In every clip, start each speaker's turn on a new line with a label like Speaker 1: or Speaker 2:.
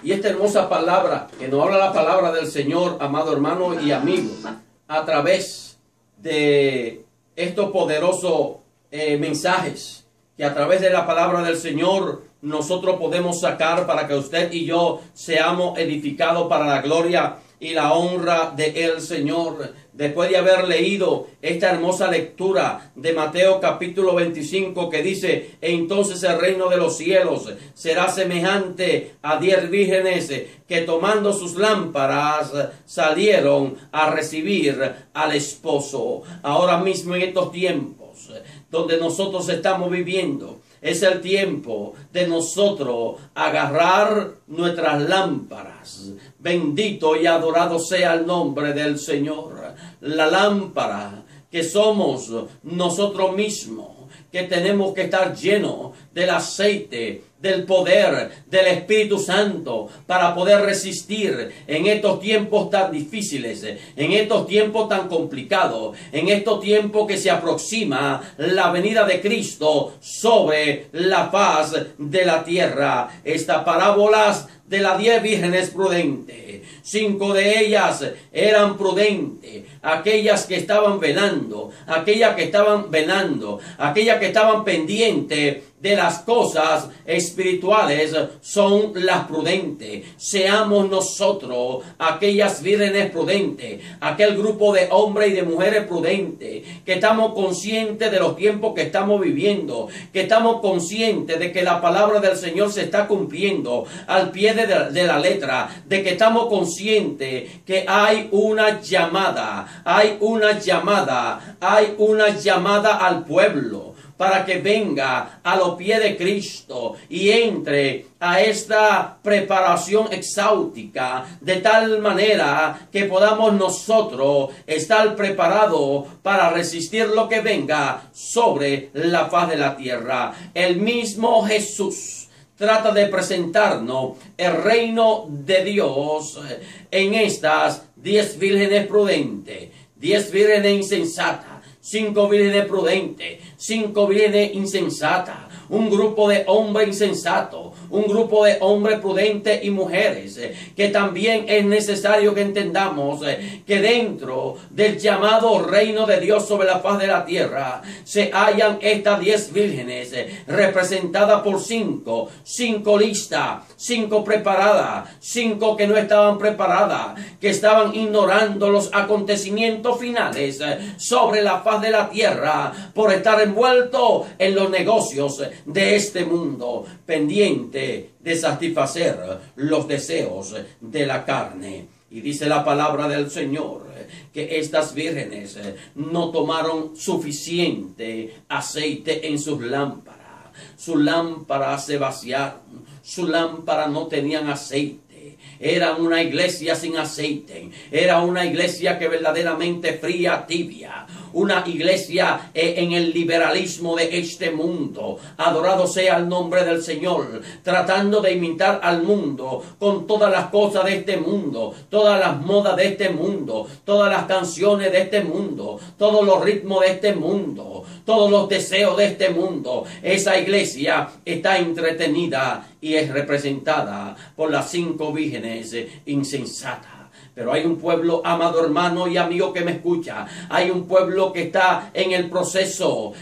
Speaker 1: Y esta hermosa palabra, que nos habla la palabra del Señor, amado hermano y amigo, a través de estos poderosos mensajes, que a través de la palabra del Señor nosotros podemos sacar para que usted y yo seamos edificados para la gloria y la honra de el Señor. Después de haber leído esta hermosa lectura de Mateo capítulo 25, que dice: entonces el reino de los cielos será semejante a 10 vírgenes que tomando sus lámparas salieron a recibir al esposo. Ahora mismo, en estos tiempos donde nosotros estamos viviendo, es el tiempo de nosotros agarrar nuestras lámparas. Bendito y adorado sea el nombre del Señor. La lámpara que somos nosotros mismos, que tenemos que estar llenos del aceite, del poder del Espíritu Santo, para poder resistir en estos tiempos tan difíciles, en estos tiempos tan complicados, en estos tiempos que se aproxima la venida de Cristo sobre la faz de la tierra. Estas parábolas de las 10 vírgenes prudentes, 5 de ellas eran prudentes, aquellas que estaban velando, aquellas que estaban pendientes de las cosas espirituales, son las prudentes. Seamos nosotros aquellas vírgenes prudentes, aquel grupo de hombres y de mujeres prudentes, que estamos conscientes de los tiempos que estamos viviendo, que estamos conscientes de que la palabra del Señor se está cumpliendo al pie de la letra, de que estamos conscientes que hay una llamada al pueblo, para que venga a los pies de Cristo y entre a esta preparación exáutica, de tal manera que podamos nosotros estar preparados para resistir lo que venga sobre la faz de la tierra. El mismo Jesús trata de presentarnos el reino de Dios en estas 10 vírgenes prudentes, 10 vírgenes insensatas, 5 vírgenes prudentes, 5 vírgenes insensatas, un grupo de hombres insensatos, un grupo de hombres prudentes y mujeres, que también es necesario que entendamos que dentro del llamado reino de Dios sobre la faz de la tierra se hallan estas 10 vírgenes representadas por 5 listas, 5 preparadas, 5 que no estaban preparadas, que estaban ignorando los acontecimientos finales sobre la faz de la tierra por estar envuelto en los negocios de este mundo, pendiente de satisfacer los deseos de la carne. Y dice la palabra del Señor que estas vírgenes no tomaron suficiente aceite en sus lámparas. Sus lámparas se vaciaron, sus lámparas no tenían aceite. Era una iglesia sin aceite, era una iglesia que verdaderamente fría, tibia, una iglesia en el liberalismo de este mundo. Adorado sea el nombre del Señor, tratando de imitar al mundo con todas las cosas de este mundo, todas las modas de este mundo, todas las canciones de este mundo, todos los ritmos de este mundo, todos los deseos de este mundo. Esa iglesia está entretenida y es representada por las 5 vírgenes insensatas. Pero hay un pueblo, amado hermano y amigo que me escucha, hay un pueblo que está en el proceso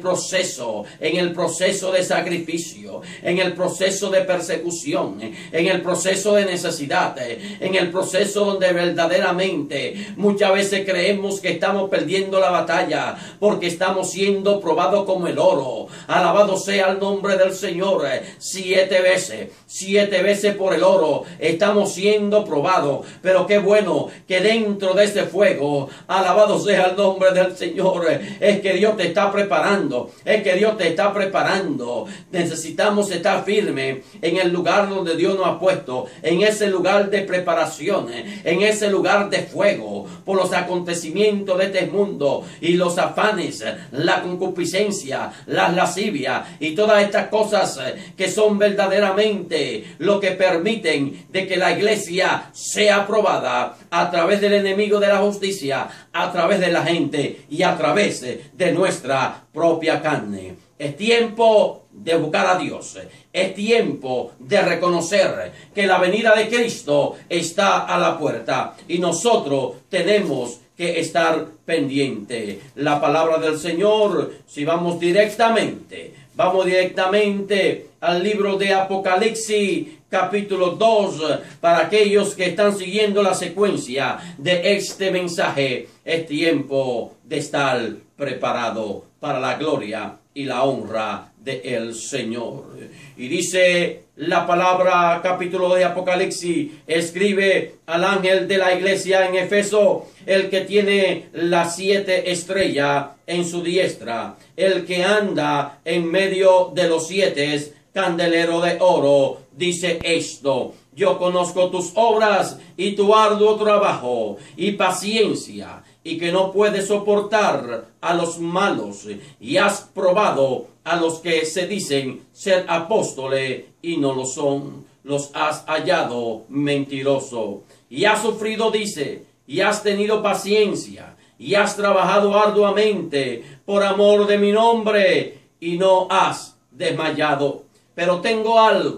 Speaker 1: de sacrificio, en el proceso de persecución, en el proceso de necesidad, en el proceso donde verdaderamente muchas veces creemos que estamos perdiendo la batalla porque estamos siendo probados como el oro. Alabado sea el nombre del Señor. 7 veces por el oro estamos siendo probados, pero qué bueno que dentro de ese fuego, alabado sea el nombre del Señor, es que Dios te está preparando, necesitamos estar firmes en el lugar donde Dios nos ha puesto, en ese lugar de preparación, en ese lugar de fuego, por los acontecimientos de este mundo y los afanes, la concupiscencia, las lascivias y todas estas cosas que son verdaderamente lo que permiten de que la iglesia sea aprobada a través del enemigo de la justicia, a través de la gente y a través de nuestra propia carne. Es tiempo de buscar a Dios. Es tiempo de reconocer que la venida de Cristo está a la puerta y nosotros tenemos que estar pendiente. La palabra del Señor, si vamos directamente al libro de Apocalipsis, capítulo 2, para aquellos que están siguiendo la secuencia de este mensaje. Es tiempo de estar preparado para la gloria y la honra del Señor. Y dice la palabra, capítulo de Apocalipsis, escribe al ángel de la iglesia en Efeso, el que tiene las 7 estrellas en su diestra, el que anda en medio de los 7 candeleros de oro, dice esto: yo conozco tus obras y tu arduo trabajo y paciencia, y que no puedes soportar a los malos, y has probado a los que se dicen ser apóstoles y no lo son, los has hallado mentiroso, y has sufrido, dice, y has tenido paciencia, y has trabajado arduamente por amor de mi nombre, y no has desmayado. Pero tengo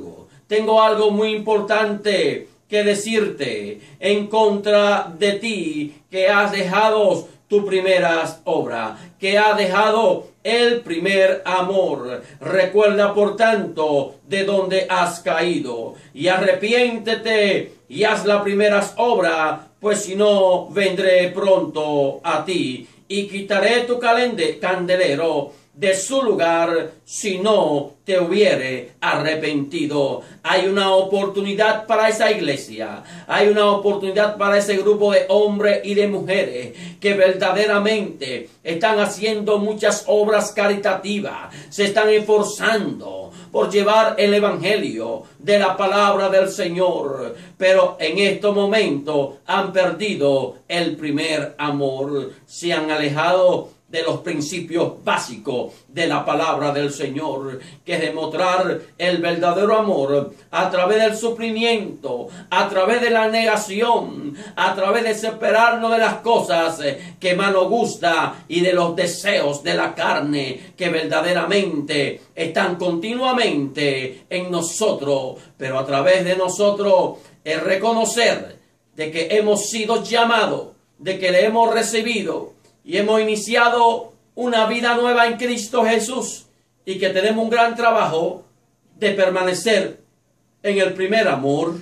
Speaker 1: algo muy importante que decirte en contra de ti, que has dejado tu primeras obras, que has dejado el primer amor. Recuerda, por tanto, de donde has caído, y arrepiéntete y haz las primeras obras, pues si no, vendré pronto a ti y quitaré tu candelero de su lugar si no te hubiere arrepentido. Hay una oportunidad para esa iglesia, hay una oportunidad para ese grupo de hombres y de mujeres que verdaderamente están haciendo muchas obras caritativas, se están esforzando por llevar el evangelio de la palabra del Señor, pero en estos momentos han perdido el primer amor, se han alejado de los principios básicos de la palabra del Señor, que es demostrar el verdadero amor a través del sufrimiento, a través de la negación, a través de separarnos de las cosas que más nos gusta y de los deseos de la carne que verdaderamente están continuamente en nosotros, pero a través de nosotros es reconocer de que hemos sido llamados, de que le hemos recibido y hemos iniciado una vida nueva en Cristo Jesús, y que tenemos un gran trabajo de permanecer en el primer amor,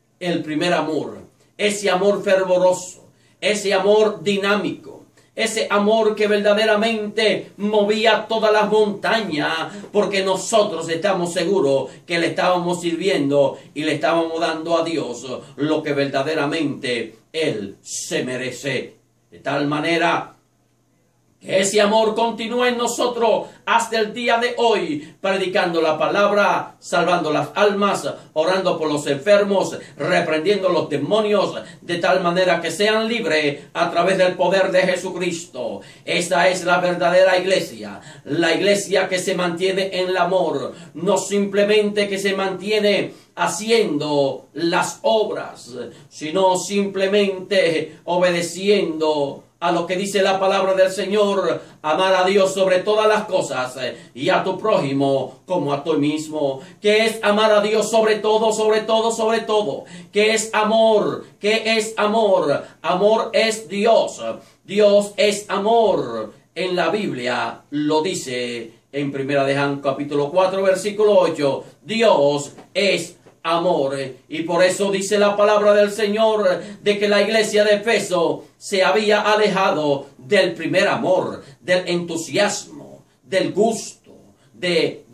Speaker 1: ese amor fervoroso, ese amor dinámico, ese amor que verdaderamente movía todas las montañas, porque nosotros estamos seguros que le estábamos sirviendo y le estábamos dando a Dios lo que verdaderamente Él se merece. De tal manera que ese amor continúe en nosotros hasta el día de hoy, predicando la palabra, salvando las almas, orando por los enfermos, reprendiendo los demonios, de tal manera que sean libres a través del poder de Jesucristo. Esa es la verdadera iglesia, la iglesia que se mantiene en el amor, no simplemente que se mantiene haciendo las obras, sino simplemente obedeciendo a lo que dice la palabra del Señor: amar a Dios sobre todas las cosas y a tu prójimo como a ti mismo. ¿Qué es amar a Dios sobre todo, sobre todo, sobre todo? ¿Qué es amor? ¿Qué es amor? Amor es Dios. Dios es amor. En la Biblia lo dice en 1 de Juan capítulo 4 versículo 8. Dios es amor, y por eso dice la palabra del Señor de que la iglesia de Efeso se había alejado del primer amor, del entusiasmo, del gusto, de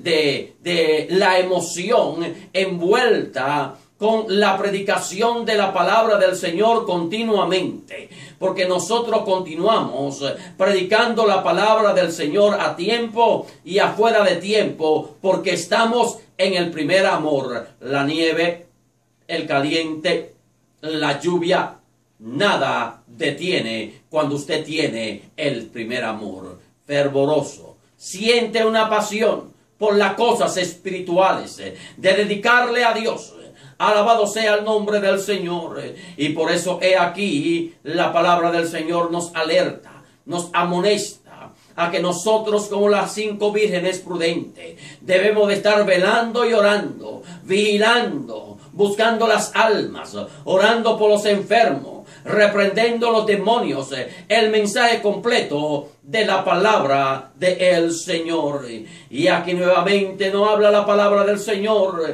Speaker 1: la emoción envuelta con la predicación de la palabra del Señor continuamente, porque nosotros continuamos predicando la palabra del Señor a tiempo y afuera de tiempo, porque estamos en el primer amor. La nieve, el caliente, la lluvia, nada detiene cuando usted tiene el primer amor fervoroso. Siente una pasión por las cosas espirituales, de dedicarle a Dios. Alabado sea el nombre del Señor. Y por eso he aquí la palabra del Señor nos alerta, nos amonesta a que nosotros, como las 5 vírgenes prudentes, debemos de estar velando y orando, vigilando, buscando las almas, orando por los enfermos, reprendiendo los demonios, el mensaje completo de la palabra del Señor. Y aquí nuevamente nos habla la palabra del Señor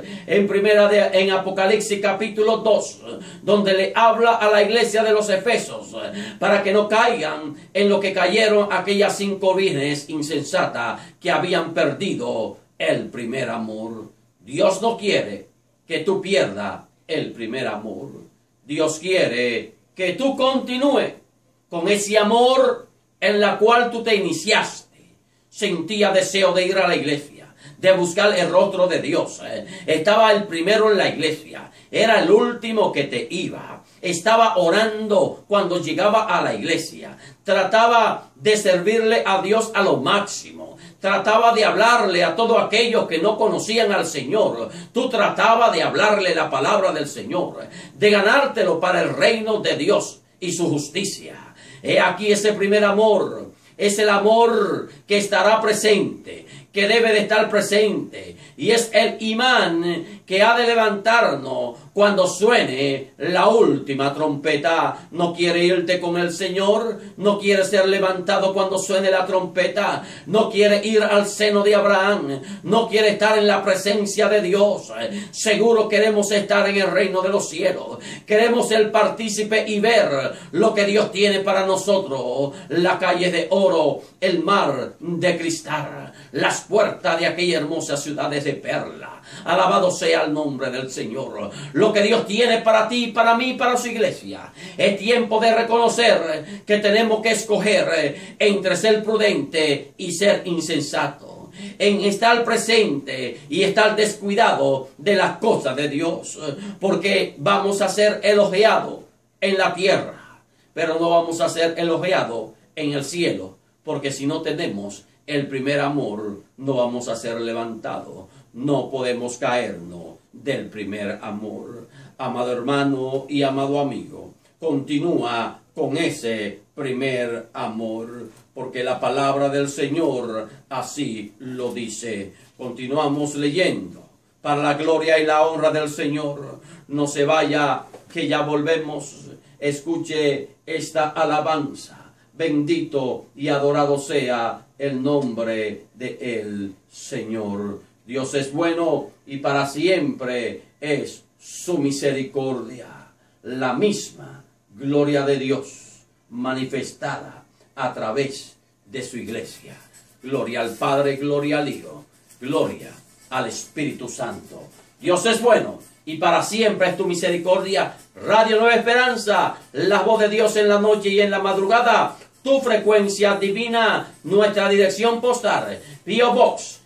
Speaker 1: en Apocalipsis capítulo 2, donde le habla a la iglesia de los Efesos para que no caigan en lo que cayeron aquellas 5 vírgenes insensatas que habían perdido el primer amor. Dios no quiere que tú pierdas el primer amor. Dios quiere que tú continúes con ese amor en la cual tú te iniciaste. Sentía deseo de ir a la iglesia, de buscar el rostro de Dios. Estaba el primero en la iglesia, era el último que te iba. Estaba orando cuando llegaba a la iglesia. Trataba de servirle a Dios a lo máximo. Trataba de hablarle a todos aquellos que no conocían al Señor. Tú tratabas de hablarle la palabra del Señor, de ganártelo para el reino de Dios y su justicia. He aquí ese primer amor. Es el amor que estará presente, que debe de estar presente. Y es el imán que ha de levantarnos cuando suene la última trompeta. ¿No quiere irte con el Señor? ¿No quiere ser levantado cuando suene la trompeta? ¿No quiere ir al seno de Abraham? ¿No quiere estar en la presencia de Dios? Seguro queremos estar en el reino de los cielos. Queremos ser partícipe y ver lo que Dios tiene para nosotros. La calle de oro, el mar de cristal, las puertas de aquella hermosa ciudad de perla. Alabado sea el nombre del Señor. Lo que Dios tiene para ti, para mí, para su iglesia. Es tiempo de reconocer que tenemos que escoger entre ser prudente y ser insensato. En estar presente y estar descuidado de las cosas de Dios. Porque vamos a ser elogiados en la tierra, pero no vamos a ser elogiados en el cielo. Porque si no tenemos el primer amor, no vamos a ser levantados. No podemos caernos del primer amor. Amado hermano y amado amigo, continúa con ese primer amor, porque la palabra del Señor así lo dice. Continuamos leyendo. Para la gloria y la honra del Señor. No se vaya, que ya volvemos. Escuche esta alabanza. Bendito y adorado sea el nombre del Señor. Dios es bueno y para siempre es su misericordia. La misma gloria de Dios manifestada a través de su iglesia. Gloria al Padre, gloria al Hijo, gloria al Espíritu Santo. Dios es bueno y para siempre es tu misericordia. Radio Nueva Esperanza, la voz de Dios en la noche y en la madrugada. Tu frecuencia divina, nuestra dirección postal, P.O. Box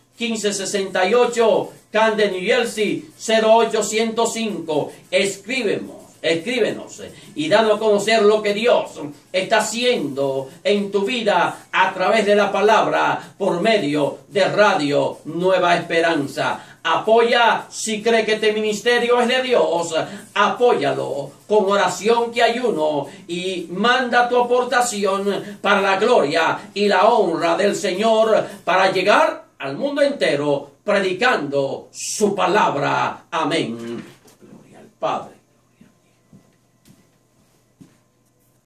Speaker 1: 1568, Camden, New Jersey 08105. Escríbenos y danos a conocer lo que Dios está haciendo en tu vida a través de la palabra por medio de Radio Nueva Esperanza. Apoya si cree que este ministerio es de Dios. Apóyalo con oración que ayuno y manda tu aportación para la gloria y la honra del Señor para llegar al mundo entero predicando su palabra. Amén. Gloria al Padre,